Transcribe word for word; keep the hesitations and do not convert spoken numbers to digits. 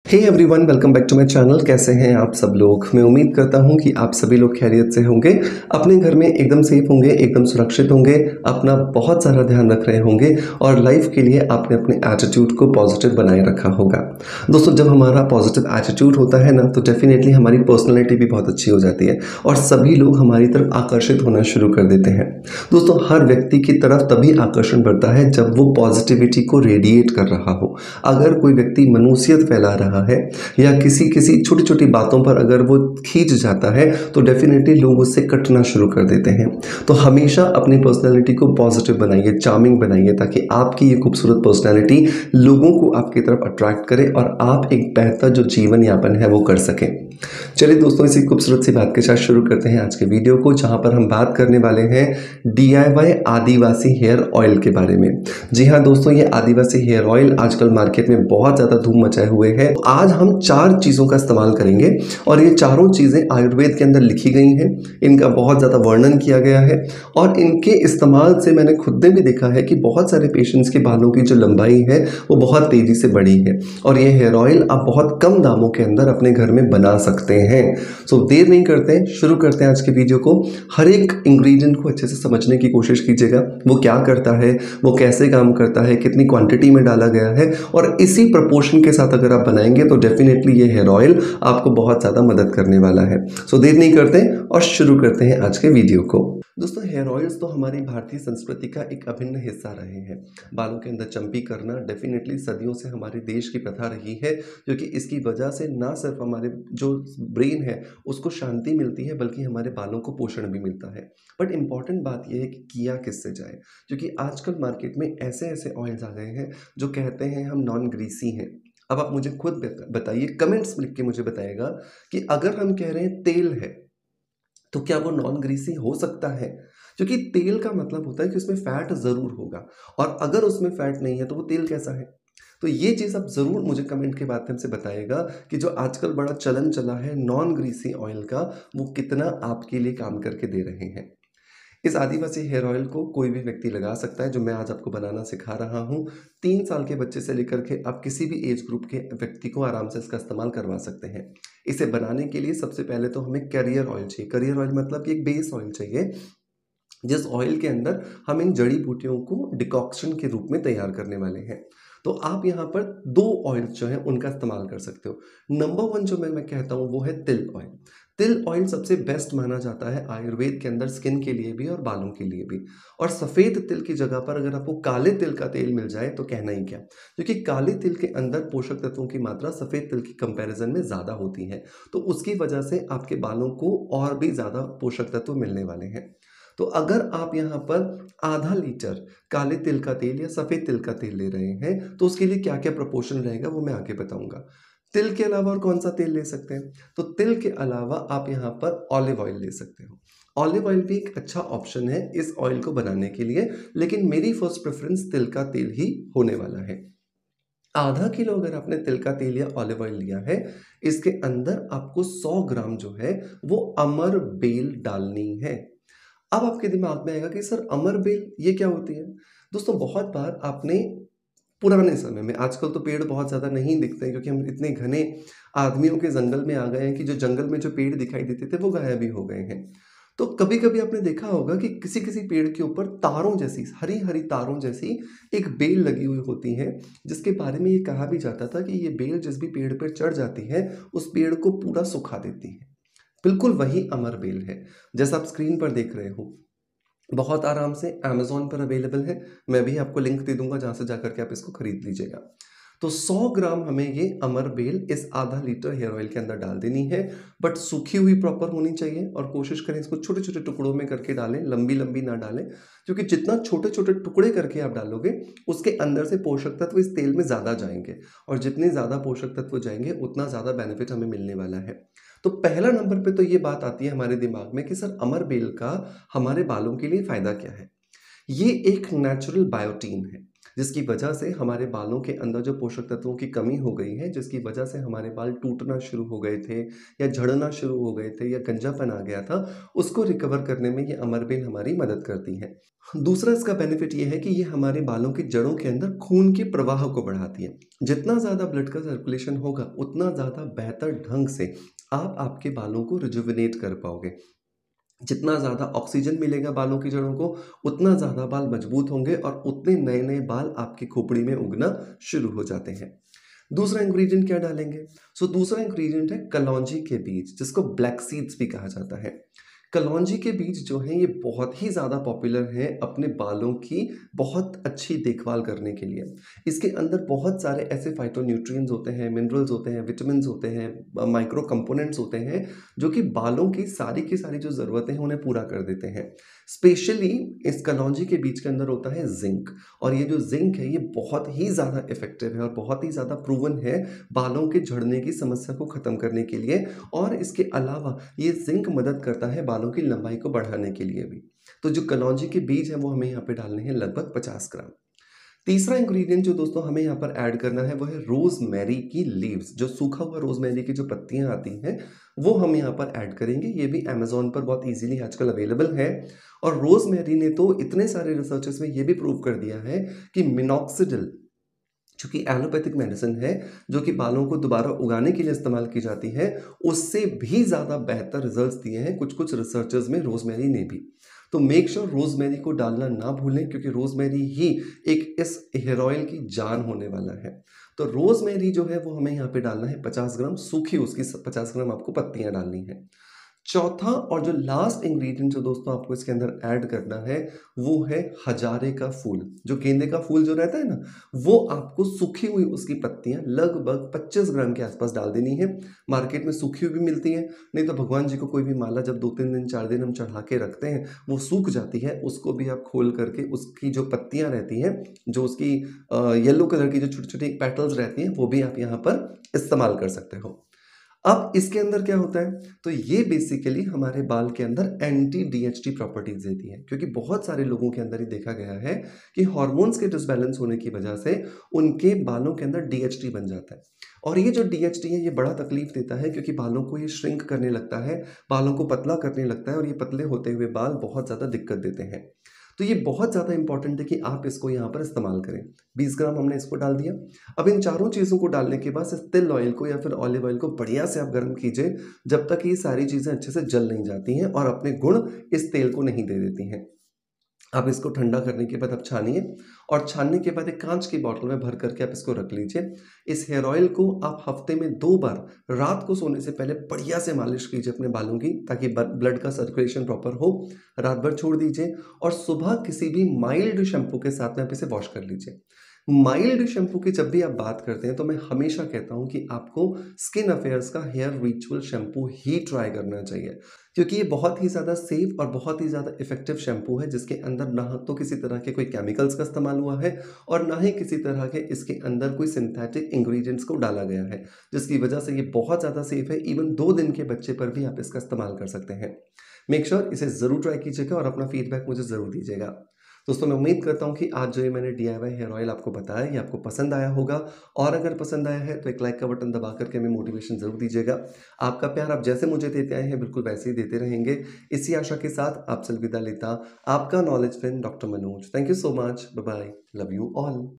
Hey everyone, welcome back to my channel. कैसे हैं आप सब लोग? मैं उम्मीद करता हूं कि आप सभी लोग खैरियत से होंगे, अपने घर में एकदम सेफ होंगे, एकदम सुरक्षित होंगे, अपना बहुत सारा ध्यान रख रहे होंगे और लाइफ के लिए आपने अपने एटीट्यूड को पॉजिटिव बनाए रखा होगा। दोस्तों, जब हमारा पॉजिटिव एटीट्यूड होता है ना, तो डेफिनेटली हमारी पर्सनैलिटी भी बहुत अच्छी हो जाती है और सभी लोग हमारी तरफ आकर्षित होना शुरू कर देते हैं। दोस्तों, हर व्यक्ति की तरफ तभी आकर्षण बढ़ता है जब वो पॉजिटिविटी को रेडिएट कर रहा हो। अगर कोई व्यक्ति मनुष्यत फैला रहा है या किसी किसी छोटी छोटी बातों पर अगर वो खींच जाता है तो डेफिनेटली लोग उससे कटना शुरू कर देते हैं। तो हमेशा अपनी पर्सनैलिटी को पॉजिटिव बनाइए, चार्मिंग बनाइए, ताकि आपकी ये खूबसूरत पर्सनैलिटी लोगों को आपकी तरफ अट्रैक्ट करे और आप एक बेहतर जो जीवन यापन है वो कर सकें। चलिए दोस्तों, इसी खूबसूरत सी बात के साथ शुरू करते हैं आज के वीडियो को, जहां पर हम बात करने वाले हैं D I Y Adivasi hair oil के बारे में। जी हाँ दोस्तों, ये आदिवासी हेयर ऑयल आजकल मार्केट में बहुत ज़्यादा धूम मचाए हुए है। आज हम चार चीज़ों का इस्तेमाल करेंगे और ये चारों चीज़ें आयुर्वेद के अंदर लिखी गई हैं। इनका बहुत ज़्यादा वर्णन किया गया है और इनके इस्तेमाल से मैंने खुद ने भी देखा है कि बहुत सारे पेशेंट्स के बालों की जो लंबाई है वो बहुत तेज़ी से बढ़ी है और ये हेयर ऑयल आप बहुत कम दामों के अंदर अपने घर में बना सकते हैं। सो देर नहीं करते हैं, शुरू करते हैं आज के वीडियो को। हर एक इंग्रेडिएंट को अच्छे से समझने की कोशिश कीजिएगा, वो क्या करता है, वो कैसे काम करता है, कितनी क्वांटिटी में डाला गया है और इसी प्रपोर्शन के साथ अगर आप बनाएंगे तो डेफिनेटली ये हेयर ऑयल आपको बहुत ज़्यादा मदद करने वाला है। सो देर नहीं करते हैं और शुरू करते हैं आज के वीडियो को। दोस्तों, हेयर ऑयल्स तो हमारी भारतीय संस्कृति का एक अभिन्न हिस्सा रहे हैं। बालों के अंदर चंपी करना डेफिनेटली सदियों से हमारे देश की प्रथा रही है, क्योंकि इसकी वजह से ना सिर्फ हमारे जो ब्रेन है उसको शांति मिलती है बल्कि हमारे बालों को पोषण भी मिलता है। बट इम्पॉर्टेंट बात यह है कि किया किससे जाए, क्योंकि आजकल मार्केट में ऐसे ऐसे ऑयल्स आ गए हैं जो कहते हैं हम नॉन ग्रीसी हैं। अब आप मुझे खुद बताइए, कमेंट्स लिख के मुझे बताइएगा कि अगर हम कह रहे हैं तेल है तो क्या वो नॉन ग्रीसी हो सकता है? क्योंकि तेल का मतलब होता है कि उसमें फैट ज़रूर होगा और अगर उसमें फैट नहीं है तो वो तेल कैसा है? तो ये चीज़ आप ज़रूर मुझे कमेंट के माध्यम से बताइएगा कि जो आजकल बड़ा चलन चला है नॉन ग्रीसी ऑयल का, वो कितना आपके लिए काम करके दे रहे हैं। इस आदिवासी हेयर ऑयल को कोई भी व्यक्ति लगा सकता है, जो मैं आज आपको बनाना सिखा रहा हूँ। तीन साल के बच्चे से लेकर के आप किसी भी एज ग्रुप के व्यक्ति को आराम से इसका इस्तेमाल करवा सकते हैं। इसे बनाने के लिए सबसे पहले तो हमें कैरियर ऑयल चाहिए। कैरियर ऑयल मतलब कि एक बेस ऑयल चाहिए, जिस ऑयल के अंदर हम इन जड़ी बूटियों को डिकॉक्शन के रूप में तैयार करने वाले हैं। तो आप यहाँ पर दो ऑयल जो है उनका इस्तेमाल कर सकते हो। नंबर वन जो मैं मैं कहता हूँ वो है तिल ऑयल। तिल ऑयल सबसे बेस्ट माना जाता है आयुर्वेद के अंदर, स्किन के लिए भी और बालों के लिए भी। और सफ़ेद तिल की जगह पर अगर आपको काले तिल का तेल मिल जाए तो कहना ही क्या, क्योंकि काले तिल के अंदर पोषक तत्वों की मात्रा सफ़ेद तिल की कंपैरिजन में ज़्यादा होती है, तो उसकी वजह से आपके बालों को और भी ज़्यादा पोषक तत्व मिलने वाले हैं। तो अगर आप यहाँ पर आधा लीटर काले तिल का तेल या सफ़ेद तिल का तेल ले रहे हैं तो उसके लिए क्या क्या प्रोपोर्शन रहेगा वो मैं आगे बताऊंगा। तिल के अलावा और कौन सा तेल ले सकते हैं? तो तिल के अलावा आप यहाँ पर ऑलिव ऑयल ले सकते हो। ऑलिव ऑयल भी एक अच्छा ऑप्शन है इस ऑयल को बनाने के लिए, लेकिन मेरी फर्स्ट प्रेफरेंस तिल का तेल ही होने वाला है। आधा किलो अगर आपने तिल का तेल या ऑलिव ऑयल लिया है, इसके अंदर आपको सौ ग्राम जो है वो अमर बेल डालनी है। अब आपके दिमाग में आएगा कि सर अमर बेल ये क्या होती है? दोस्तों, बहुत बार आपने पुराने समय में, आजकल तो पेड़ बहुत ज़्यादा नहीं दिखते हैं क्योंकि हम इतने घने आदमियों के जंगल में आ गए हैं कि जो जंगल में जो पेड़ दिखाई देते थे वो गायब ही हो गए हैं। तो कभी कभी आपने देखा होगा कि किसी किसी पेड़ के ऊपर तारों जैसी, हरी हरी तारों जैसी एक बेल लगी हुई होती है, जिसके बारे में ये कहा भी जाता था कि ये बेल जिस भी पेड़ पर चढ़ जाती है उस पेड़ को पूरा सुखा देती है। बिल्कुल वही अमर बेल है जैसा आप स्क्रीन पर देख रहे हो। बहुत आराम से अमेज़न पर अवेलेबल है, मैं भी आपको लिंक दे दूंगा जहां से जाकर के आप इसको खरीद लीजिएगा। तो सौ ग्राम हमें ये अमर बेल इस आधा लीटर हेयर ऑयल के अंदर डाल देनी है, बट सूखी हुई प्रॉपर होनी चाहिए और कोशिश करें इसको छोटे छोटे टुकड़ों में करके डालें, लंबी लंबी ना डालें, क्योंकि जितना छोटे छोटे टुकड़े करके आप डालोगे उसके अंदर से पोषक तत्व इस तेल में ज़्यादा जाएंगे और जितने ज़्यादा पोषक तत्व जाएंगे उतना ज़्यादा बेनिफिट हमें मिलने वाला है। तो पहला नंबर पे तो ये बात आती है हमारे दिमाग में कि सर अमर बेल का हमारे बालों के लिए फ़ायदा क्या है? ये एक नेचुरल बायोटीन है। जिसकी वजह से हमारे बालों के अंदर जो पोषक तत्वों की कमी हो गई है, जिसकी वजह से हमारे बाल टूटना शुरू हो गए थे या झड़ना शुरू हो गए थे या गंजापन आ गया था, उसको रिकवर करने में ये अमरबेल हमारी मदद करती है। दूसरा इसका बेनिफिट ये है कि ये हमारे बालों की जड़ों के अंदर खून के प्रवाह को बढ़ाती है। जितना ज़्यादा ब्लड का सर्कुलेशन होगा, उतना ज़्यादा बेहतर ढंग से आप आपके बालों को रिजुविनेट कर पाओगे। जितना ज़्यादा ऑक्सीजन मिलेगा बालों की जड़ों को, उतना ज़्यादा बाल मजबूत होंगे और उतने नए-नए बाल आपकी खोपड़ी में उगना शुरू हो जाते हैं। दूसरा इंग्रेडिएंट क्या डालेंगे? सो दूसरा इंग्रेडिएंट है कलौंजी के बीज, जिसको ब्लैक सीड्स भी कहा जाता है। कलौंजी के बीज जो हैं, ये बहुत ही ज़्यादा पॉपुलर हैं अपने बालों की बहुत अच्छी देखभाल करने के लिए। इसके अंदर बहुत सारे ऐसे फाइटोन्यूट्रिएंट्स होते हैं, मिनरल्स होते हैं, विटामिन्स होते हैं, अ, माइक्रो कंपोनेंट्स होते हैं, जो कि बालों की सारी की सारी जो ज़रूरतें हैं, उन्हें पूरा कर देते हैं। स्पेशली इस कलौंजी के बीज के अंदर होता है ज़िंक, और ये जो ज़िंक है, ये बहुत ही ज़्यादा इफ़ेक्टिव है और बहुत ही ज़्यादा प्रूवन है बालों के झड़ने की समस्या को ख़त्म करने के लिए। और इसके अलावा ये ज़िंक मदद करता है बालों की लंबाई को बढ़ाने के लिए भी। तो जो कलौंजी के बीज हैं, वो हमें यहाँ पे डालने हैं लगभग पचास ग्राम। तीसरा इंग्रेडिएंट जो दोस्तों हमें यहाँ पर ऐड करना है, वो है रोज़मेरी की लीव्स। जो सूखा हुआ रोज़मेरी की जो पत्तियाँ आती हैं, वो हम यहाँ पर ऐड करेंगे। ये भी अमेज़न पर बहुत ईज़िली आजकल अवेलेबल है। और रोज़मेरी ने तो इतने सारे रिसर्चेस में ये भी प्रूव कर दिया है कि मिनॉक्सिडिल, जो कि एलोपैथिक मेडिसिन है, जो कि बालों को दोबारा उगाने के लिए इस्तेमाल की जाती है, उससे भी ज़्यादा बेहतर रिजल्ट्स दिए हैं कुछ-कुछ रिसर्चर्स में रोज़मेरी ने भी। तो मेक श्योर रोज़मेरी को डालना ना भूलें, क्योंकि रोज़मेरी ही एक इस हेयर ऑयल की जान होने वाला है। तो रोज़मेरी जो है, वो हमें यहाँ पे डालना है पचास ग्राम, सूखी उसकी स पचास ग्राम आपको पत्तियाँ डालनी हैं। चौथा और जो लास्ट इंग्रेडिएंट जो दोस्तों आपको इसके अंदर ऐड करना है, वो है हजारे का फूल। जो गेंदे का फूल जो रहता है ना, वो आपको सूखी हुई उसकी पत्तियाँ लगभग पच्चीस ग्राम के आसपास डाल देनी है। मार्केट में सूखी हुई भी मिलती हैं, नहीं तो भगवान जी को कोई भी माला जब दो तीन दिन चार दिन हम चढ़ा के रखते हैं, वो सूख जाती है, उसको भी आप खोल करके उसकी जो पत्तियाँ रहती हैं, जो उसकी अ, येलो कलर की जो छोटी-छोटी पेटल्स रहती हैं, वो भी आप यहाँ पर इस्तेमाल कर सकते हो। अब इसके अंदर क्या होता है, तो ये बेसिकली हमारे बाल के अंदर एंटी डीएचटी प्रॉपर्टीज देती है, क्योंकि बहुत सारे लोगों के अंदर ये देखा गया है कि हार्मोन्स के डिसबैलेंस होने की वजह से उनके बालों के अंदर डीएचटी बन जाता है। और ये जो डीएचटी है, ये बड़ा तकलीफ देता है, क्योंकि बालों को ये श्रिंक करने लगता है, बालों को पतला करने लगता है, और ये पतले होते हुए बाल बहुत ज़्यादा दिक्कत देते हैं। तो ये बहुत ज़्यादा इंपॉर्टेंट है कि आप इसको यहाँ पर इस्तेमाल करें। बीस ग्राम हमने इसको डाल दिया। अब इन चारों चीज़ों को डालने के बाद इस तिल ऑयल को या फिर ऑलिव ऑयल को बढ़िया से आप गर्म कीजिए, जब तक ये सारी चीज़ें अच्छे से जल नहीं जाती हैं और अपने गुण इस तेल को नहीं दे देती हैं। आप इसको ठंडा करने के बाद आप छानिए, और छानने के बाद एक कांच की बॉटल में भर करके आप इसको रख लीजिए। इस हेयर ऑयल को आप हफ्ते में दो बार रात को सोने से पहले बढ़िया से मालिश कीजिए अपने बालों की, ताकि ब्लड का सर्कुलेशन प्रॉपर हो। रात भर छोड़ दीजिए, और सुबह किसी भी माइल्ड शैम्पू के साथ में आप इसे वॉश कर लीजिए। माइल्ड शैम्पू की जब भी आप बात करते हैं, तो मैं हमेशा कहता हूँ कि आपको स्किन अफेयर्स का हेयर रिचुअल शैम्पू ही ट्राई करना चाहिए, क्योंकि ये बहुत ही ज़्यादा सेफ और बहुत ही ज़्यादा इफेक्टिव शैम्पू है, जिसके अंदर ना तो किसी तरह के कोई केमिकल्स का इस्तेमाल हुआ है, और ना ही किसी तरह के इसके अंदर कोई सिंथेटिक इंग्रेडिएंट्स को डाला गया है, जिसकी वजह से ये बहुत ज़्यादा सेफ है। इवन दो दिन के बच्चे पर भी आप इसका इस्तेमाल कर सकते हैं। मेक श्योर इसे ज़रूर ट्राई कीजिएगा और अपना फीडबैक मुझे ज़रूर दीजिएगा। दोस्तों, मैं उम्मीद करता हूँ कि आज जो ये मैंने डीआईवाई हेयर ऑयल आपको बताया, ये आपको पसंद आया होगा, और अगर पसंद आया है तो एक लाइक का बटन दबा करके हमें मोटिवेशन ज़रूर दीजिएगा। आपका प्यार आप जैसे मुझे देते आए हैं, बिल्कुल वैसे ही देते रहेंगे। इसी आशा के साथ आपसे अलविदा लेता आपका knowledge friend doctor Manoj. Thank you so much. Bye bye. Love you all.